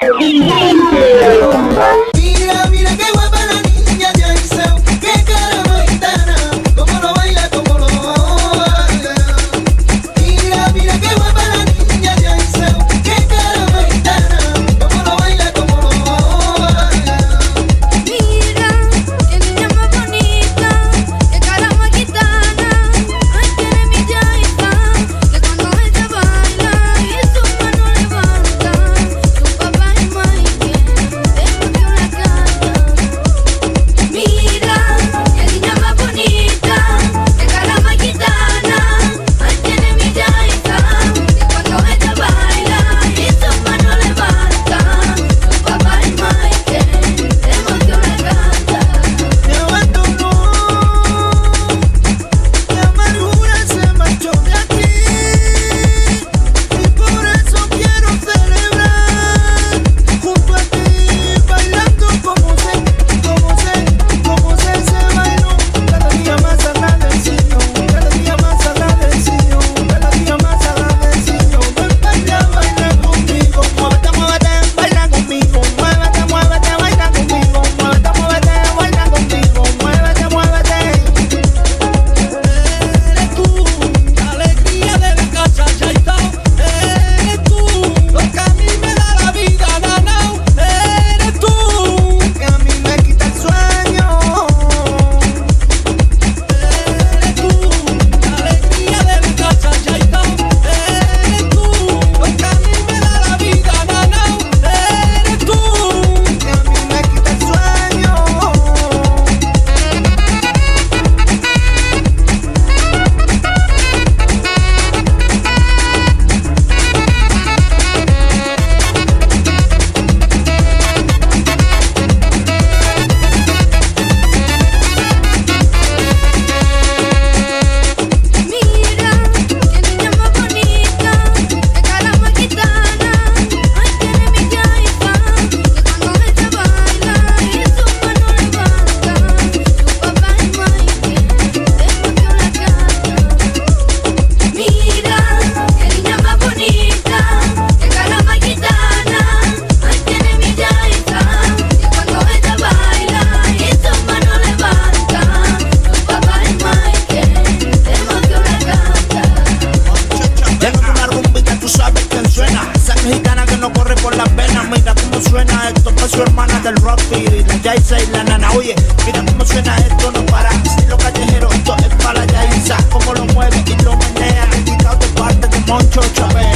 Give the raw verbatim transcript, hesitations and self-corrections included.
Mira, mira qué guapa la niña de Aiseo, qué cara más gitana, cómo lo baila, cómo lo baila. Mira, mira qué guapa la niña de Aiseo, qué cara más gitana, cómo lo baila, cómo lo baila. Mira, qué niña más bonita, qué cara más gitana. Ay, tiene mi Yaisa, que cuando ella baila y su mano levanta, su papá es Mike, descubrió la calle. Mira, qué niña más bonita, qué cara más gitana. Ay, tiene mi Yaisa, que cuando ella baila y su mano levanta, su papá es Mike, descubrió la calle. Me abandonó, la amargura se marchó de aquí, y por eso quiero celebrar junto a ti, bailando como sé, como sé, como sé se bailó. Cada día más agradecido, cada día más agradecido, cada día más agradecido. Ven, baila, baila conmigo, muévete, muévete, baila conmigo, muévete, muévete, baila conmigo, muévete, muévete, baila conmigo, muévete, muévete. Eres tú, la alegría de la casa, Yaisa. Eres tú, lo que a mí me da la vida, nanao. Eres tú, Que a mí me quita el sueño. eres tú, la alegría de la casa, Yaisa. Eres tú, lo que a mí me da la vida, nanao. Eres tú. Que a mí me quita el sueño. Mira, qué niña más bonita, qué cara más gitana. Ay, tiene mi Yaisa, que cuando ella baila y su mano levanta, su papá es Mike, descubrió la calle. Mira, qué niña más bonita, qué cara más gitana. Ay, tiene mi Yaisa, que cuando ella baila y su mano levanta, su papá es Mike, descubrió la calle. Tengo una rumbita, tú sabes quién suena. Sangre gitana que no corre por las venas. Mira cómo suena esto pa' su hermana del rock y la Yaisa y la nana. Oye, mira cómo suena esto, no para. Estilo callejero, esto es para la Yaisa. Cómo lo mueve y lo menea. Dedicado de parte de Moncho Chávez.